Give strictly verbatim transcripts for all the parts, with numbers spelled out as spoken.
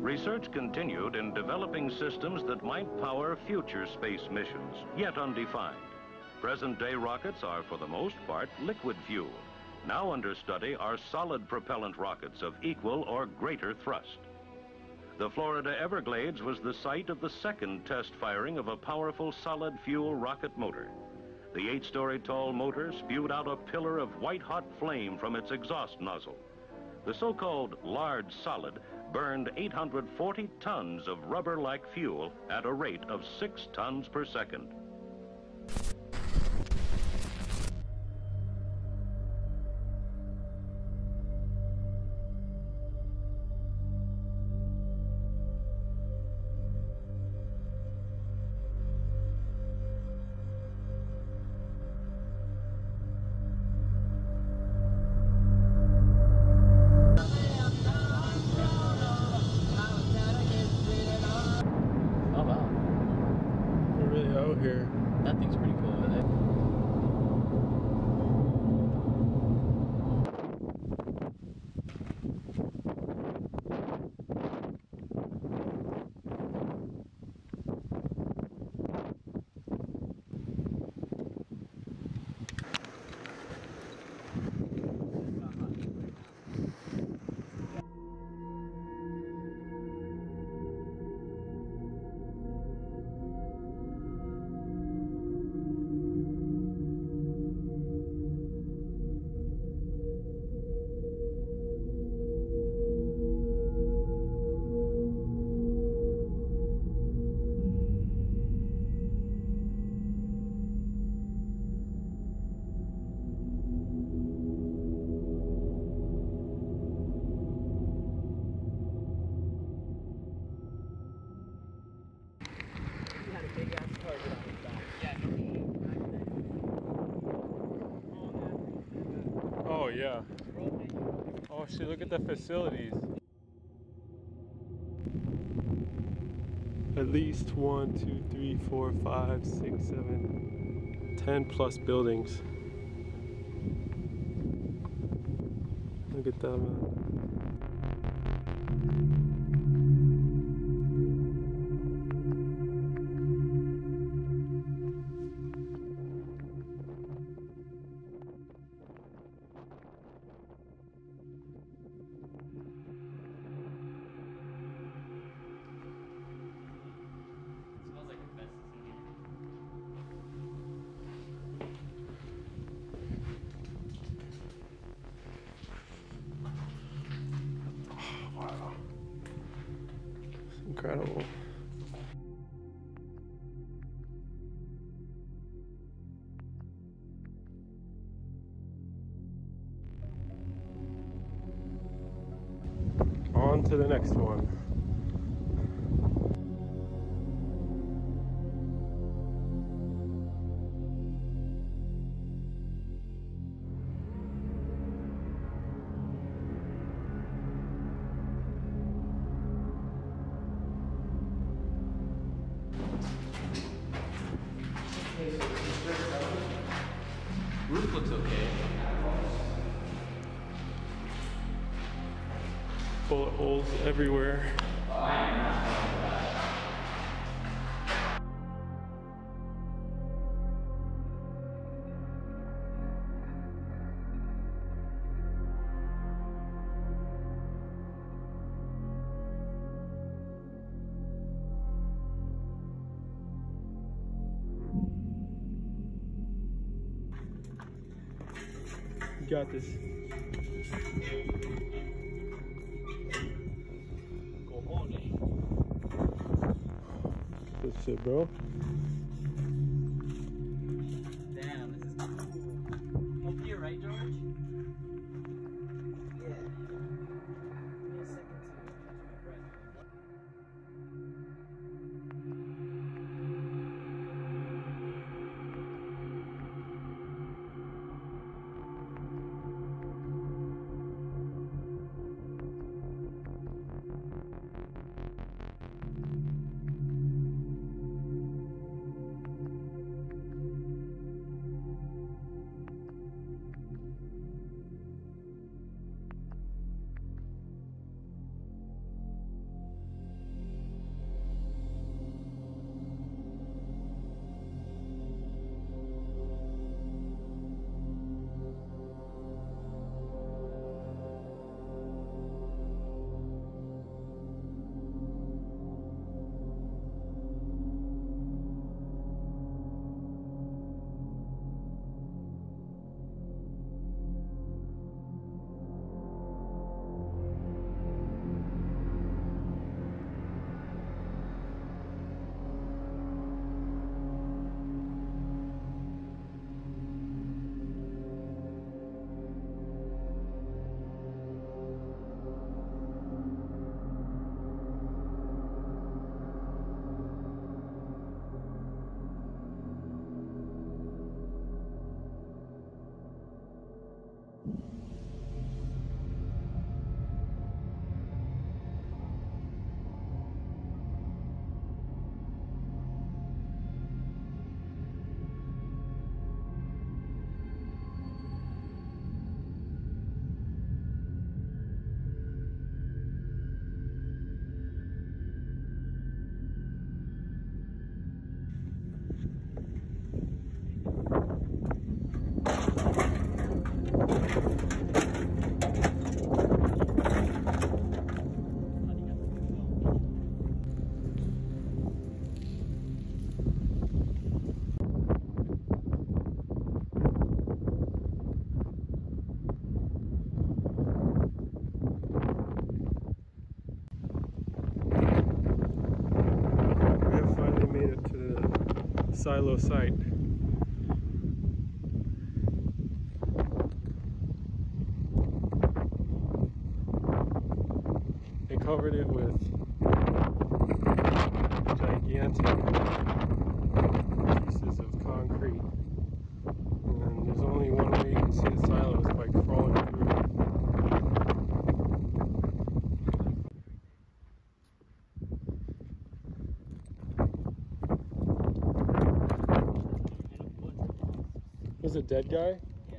Research continued in developing systems that might power future space missions, yet undefined. Present-day rockets are, for the most part, liquid fuel. Now under study are solid propellant rockets of equal or greater thrust. The Florida Everglades was the site of the second test firing of a powerful solid fuel rocket motor. The eight-story tall motor spewed out a pillar of white-hot flame from its exhaust nozzle. The so-called large solid burned eight hundred forty tons of rubber-like fuel at a rate of six tons per second. Here. That thing's pretty cool over there. Oh yeah. Oh shit, look at the facilities. At least one, two, three, four, five, six, seven, ten plus buildings. Look at that, man. Wow. It's incredible. On to the next one. Roof looks okay. Bullet holes everywhere. You got this. Good shit, bro. Damn, this is cool. Up here, right, George? Yeah. Give me a second to catch my breath. silo site. They covered it with gigantic pieces of concrete. And there's only one way you can see the silos, by crawling through it. There's a dead guy? Yeah.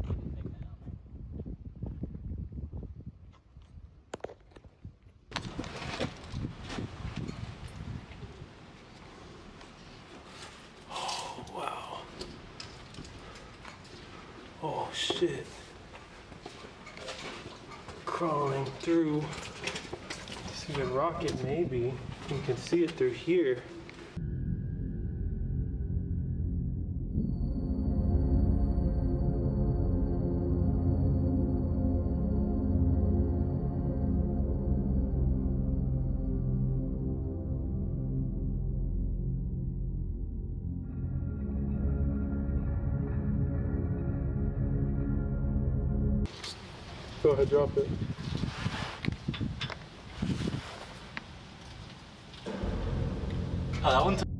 Oh, wow. Oh, shit. Crawling through. See the rocket, maybe. You can see it through here. Go ahead, drop it. Oh, that one.